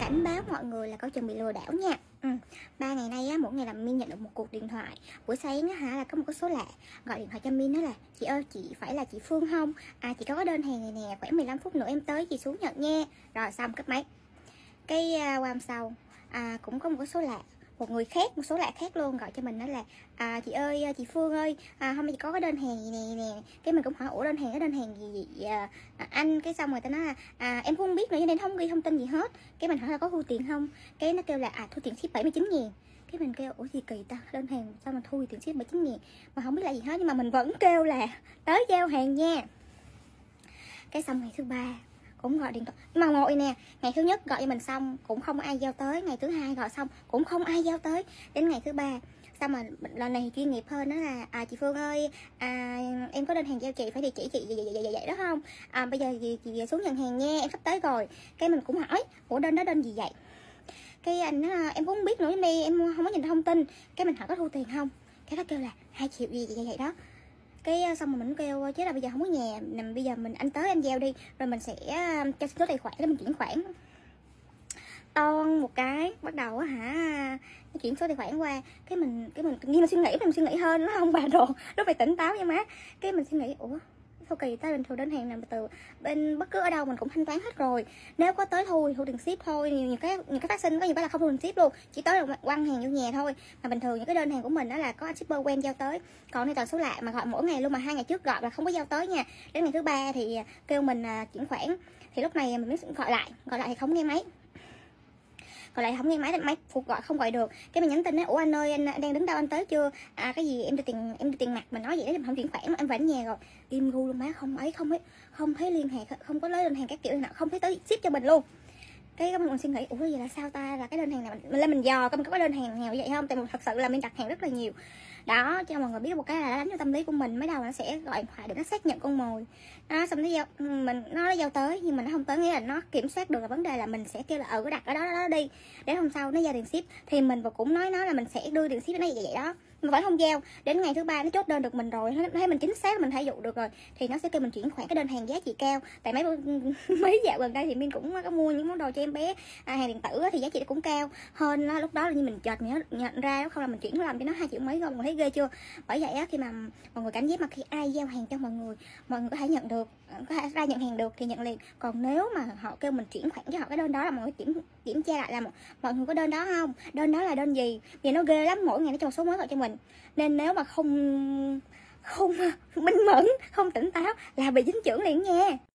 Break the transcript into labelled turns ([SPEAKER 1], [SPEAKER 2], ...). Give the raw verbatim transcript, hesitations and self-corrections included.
[SPEAKER 1] cảnh báo mọi người là coi chừng bị lừa đảo nha. Ừ. Ba ngày nay á, mỗi ngày là Min nhận được một cuộc điện thoại. Buổi sáng á hả, là có một cái số lạ gọi điện thoại cho Min, đó là: chị ơi, chị phải là chị Phương không? À, chị có cái đơn hàng này nè, khoảng mười lăm phút nữa em tới, chị xuống nhận nha. Rồi xong cúp máy. Cái uh, qua hôm sau à, cũng có một cái số lạ, một người khác, một số lạ khác luôn gọi cho mình, đó là: à, chị ơi, chị Phương ơi, à, hôm nay chị có cái đơn hàng gì nè nè. Cái mình cũng hỏi: ủa, đơn hàng cái đơn hàng gì vậy à, à, anh? Cái xong rồi ta nói là: à, em cũng không biết nữa cho nên không ghi thông tin gì hết. Cái mình hỏi là có thu tiền không? Cái nó kêu là: à, thu tiền ship bảy mươi chín ngàn. Cái mình kêu: ủa gì kỳ ta, đơn hàng sao mà thu tiền ship bảy mươi chín ngàn mà không biết là gì hết, nhưng mà mình vẫn kêu là tới giao hàng nha. Cái xong ngày thứ ba cũng gọi điện thoại, mà ngồi nè, ngày thứ nhất gọi cho mình xong cũng không ai giao tới, ngày thứ hai gọi xong cũng không ai giao tới, đến ngày thứ ba xong mà lần này chuyên nghiệp hơn, đó là: à, chị Phương ơi, à, em có đơn hàng giao chị, phải địa chỉ chị vậy vậy vậy vậy đó không? À, bây giờ chị, chị xuống nhận hàng nha, em sắp tới rồi. Cái mình cũng hỏi: ủa, đơn đó đơn gì vậy? Cái anh nói: em cũng không biết nữa, đi em không có nhìn thông tin. Cái mình hỏi: có thu tiền không? Cái nó kêu là hai triệu gì vậy vậy đó. Cái xong rồi mình kêu chứ là bây giờ không có nhà, nằm bây giờ mình anh tới anh giao đi, rồi mình sẽ cho số tài khoản để mình chuyển khoản. Ton một cái bắt đầu á hả, nó chuyển số tài khoản qua. Cái mình cái mình như mình suy nghĩ mình suy nghĩ hơn, nó không bà đồ, nó phải tỉnh táo nha má. Cái mình suy nghĩ: ủa sao kỳ ta, bình thường đơn hàng nào từ bên bất cứ ở đâu mình cũng thanh toán hết rồi, nếu có tới thu thu tiền ship thôi. Những cái những cái phát sinh có những cái là không thu tiền ship luôn, chỉ tới là quăng hàng vô nhà thôi. Mà bình thường những cái đơn hàng của mình đó là có anh shipper quen giao tới, còn đây toàn số lạ mà gọi mỗi ngày luôn, mà hai ngày trước gọi là không có giao tới nha. Đến ngày thứ ba thì kêu mình chuyển khoản, thì lúc này mình mới gọi lại gọi lại thì không nghe máy, còn lại không nghe máy, máy phục gọi không gọi được. Cái mình nhắn tin nói: ủa anh ơi, anh, anh đang đứng đâu, anh tới chưa? À, cái gì em đưa tiền em đưa tiền mặt, mình nói vậy đó, em không chuyển khoản, em về đến nhà rồi. Im gu luôn má, không ấy không ấy không thấy liên hệ, không có lấy đơn hàng các kiểu nào, không thấy tới ship cho mình luôn. Cái mình suy nghĩ: ủa vậy là sao ta, là cái đơn hàng này mình lên mình dò coi mình có cái đơn hàng nào vậy không, tại mình thật sự là mình đặt hàng rất là nhiều đó. Cho mọi người biết một cái là đánh vào tâm lý của mình, mới đầu nó sẽ gọi điện thoại để nó xác nhận con mồi đó, xong nó giao mình, nó giao tới nhưng mà nó không tới, nghĩa là nó kiểm soát được là vấn đề là mình sẽ kêu là: ừ, có đặt ở đó, đó, đó đi. Đến hôm sau nó giao tiền ship thì mình cũng nói nó là mình sẽ đưa tiền ship nó vậy vậy đó, mà vẫn không giao. Đến ngày thứ ba nó chốt đơn được mình rồi, nó thấy mình chính xác, mình thấy dụ được rồi, thì nó sẽ kêu mình chuyển khoản cái đơn hàng giá trị cao. Tại mấy mấy dạo gần đây thì Min cũng có mua những món đồ cho em bé à, hàng điện tử thì giá trị cũng cao hơn đó. Lúc đó là như mình chợt nhớ nhận ra, không là mình chuyển làm cho nó hai triệu mấy rồi, mình thấy ghê chưa. Bởi vậy á, khi mà mọi người cảnh giác, mà khi ai giao hàng cho mọi người, mọi người có thể nhận được, có thể ra nhận hàng được thì nhận liền. Còn nếu mà họ kêu mình chuyển khoản cho họ cái đơn đó, là mọi người kiểm kiểm tra lại là mọi người có đơn đó không, đơn đó là đơn gì. Vì nó ghê lắm, mỗi ngày nó cho một số mới gọi cho mình, nên nếu mà không không minh mẫn, không tỉnh táo là bị dính chưởng liền nha.